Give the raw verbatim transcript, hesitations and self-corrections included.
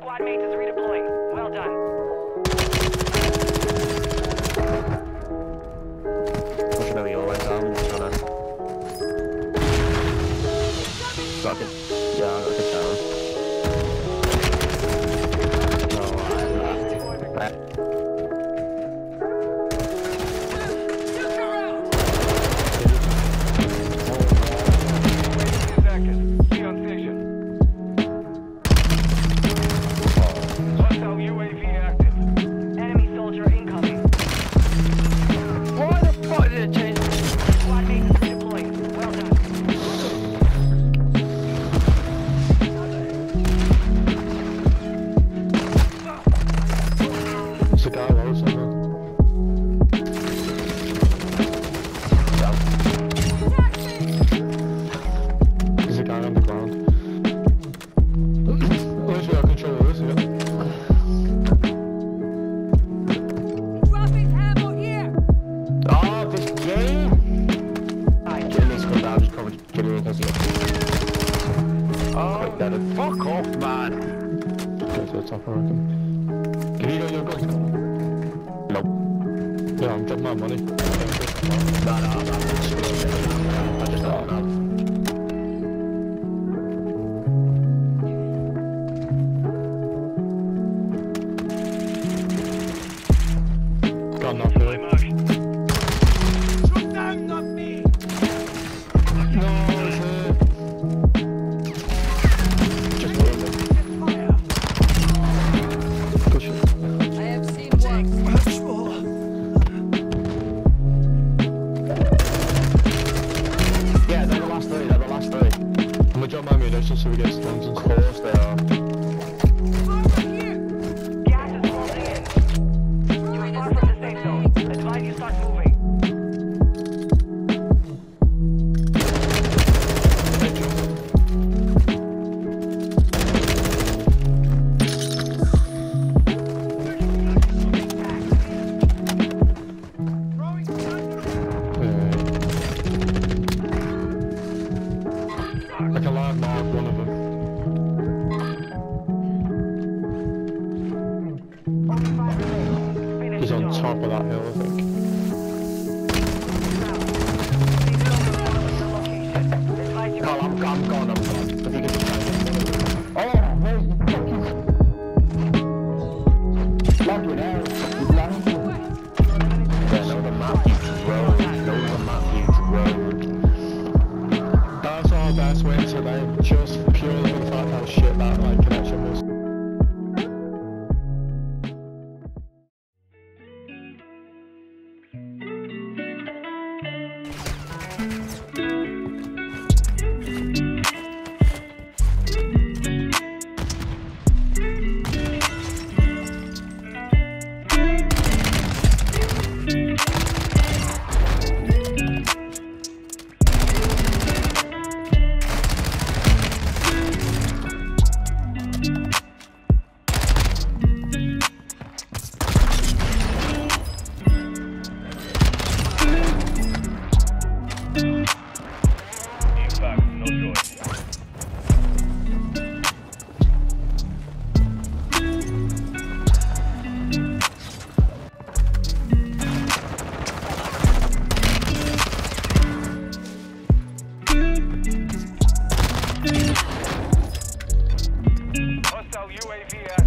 squad mate is redeploying. Well done. Pushing over your way down. Trying to... Got a good... Yeah, I got a good down. No, I have to... Fuck off, man! Go to the top, I reckon. Can you go your guns? Nope. Yeah, I'm dropping my money. No, no, no, no. I just don't know. Got enough, really. Shoot down, not me! No, it's here. Drop my ammunition so we get stuns and stuff. Of course they are. Gas is closing in. You are far from the safe zone. Advise you start moving. I can live mark one of them. He's on top of that hill, I think. Carl, I'm, I'm gone, I'm gone. If you can just... Oh, where's the fucking... Fucking hell. He's lying to me. Yeah, no, the map you drove. No, the map you drove. That's our best win today, just purely for the fact how shit that like connection was. Hostile U A V